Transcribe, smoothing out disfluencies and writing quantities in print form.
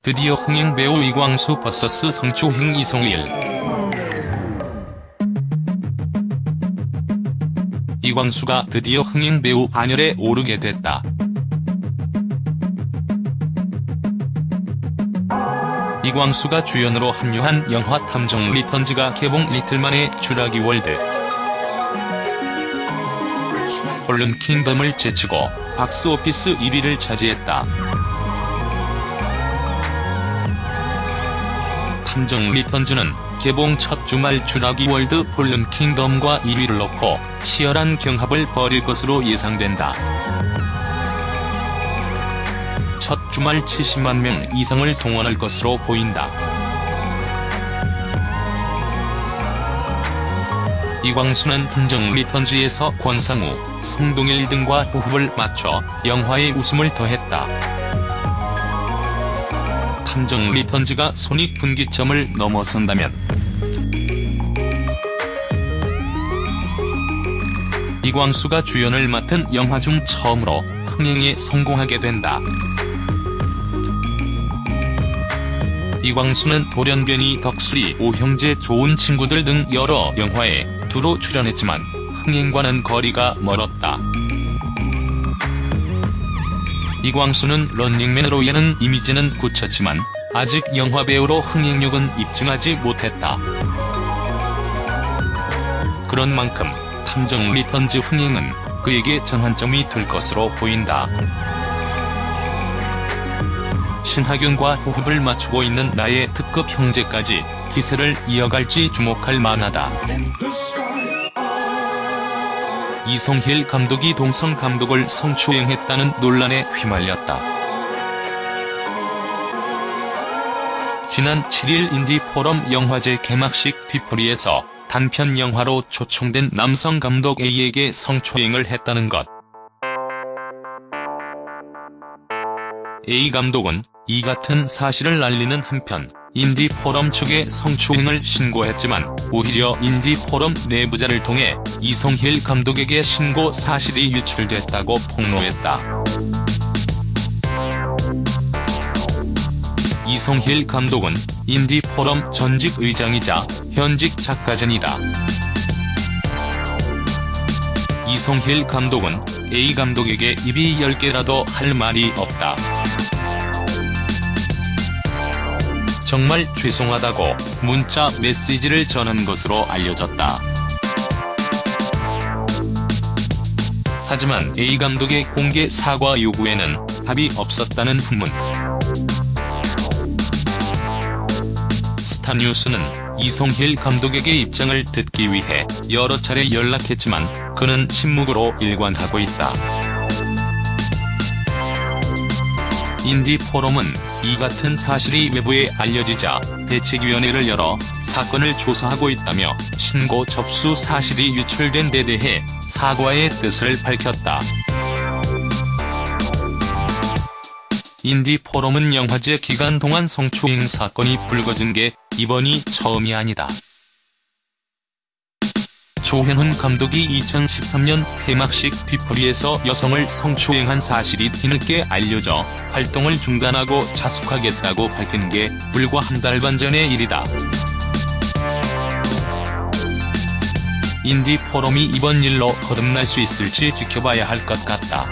드디어 흥행 배우 이광수 vs 성추행 이송일. 이광수가 드디어 흥행 배우 반열에 오르게 됐다. 이광수가 주연으로 합류한 영화 탐정 리턴즈가 개봉 이틀 만에 쥬라기 월드 폴른 킹덤을 제치고 박스오피스 1위를 차지했다. 탐정 리턴즈는 개봉 첫 주말 쥬라기 월드 폴른 킹덤과 1위를 놓고 치열한 경합을 벌일 것으로 예상된다. 첫 주말 70만 명 이상을 동원할 것으로 보인다. 이광수는 탐정 리턴즈에서 권상우, 성동일 등과 호흡을 맞춰 영화의 웃음을 더했다. 탐정 리턴즈가 손익분기점을 넘어선다면 이광수가 주연을 맡은 영화 중 처음으로 흥행에 성공하게 된다. 이광수는 돌연변이, 덕수리, 오형제, 좋은 친구들 등 여러 영화에 두루 출연했지만 흥행과는 거리가 멀었다. 이광수는 런닝맨으로 예능 이미지는 굳혔지만 아직 영화배우로 흥행력은 입증하지 못했다. 그런 만큼 탐정 리턴즈 흥행은 그에게 전환점이 될 것으로 보인다. 신하균과 호흡을 맞추고 있는 나의 특급 형제까지 기세를 이어갈지 주목할 만하다. 이송힐 감독이 동성 감독을 성추행했다는 논란에 휘말렸다. 지난 7일 인디포럼 영화제 개막식 뒤풀이에서 단편 영화로 초청된 남성 감독 A에게 성추행을 했다는 것. A 감독은 이 같은 사실을 알리는 한편 인디포럼 측에 성추행을 신고했지만 오히려 인디포럼 내부자를 통해 이송힐 감독에게 신고 사실이 유출됐다고 폭로했다. 이송힐 감독은 인디포럼 전직 의장이자 현직 작가전이다. 이송힐 감독은 A 감독에게 입이 10개라도 할 말이 없다. 정말 죄송하다고 문자 메시지를 전한 것으로 알려졌다. 하지만 A 감독의 공개 사과 요구에는 답이 없었다는 후문. 스타뉴스는 이송힐 감독에게 입장을 듣기 위해 여러 차례 연락했지만 그는 침묵으로 일관하고 있다. 인디포럼은 이 같은 사실이 외부에 알려지자 대책위원회를 열어 사건을 조사하고 있다며 신고 접수 사실이 유출된 데 대해 사과의 뜻을 밝혔다. 인디포럼은 영화제 기간 동안 성추행 사건이 불거진 게 이번이 처음이 아니다. 조현훈 감독이 2013년 폐막식 뒤풀이에서 여성을 성추행한 사실이 뒤늦게 알려져 활동을 중단하고 자숙하겠다고 밝힌 게 불과 한 달 반 전의 일이다. 인디포럼이 이번 일로 거듭날 수 있을지 지켜봐야 할 것 같다.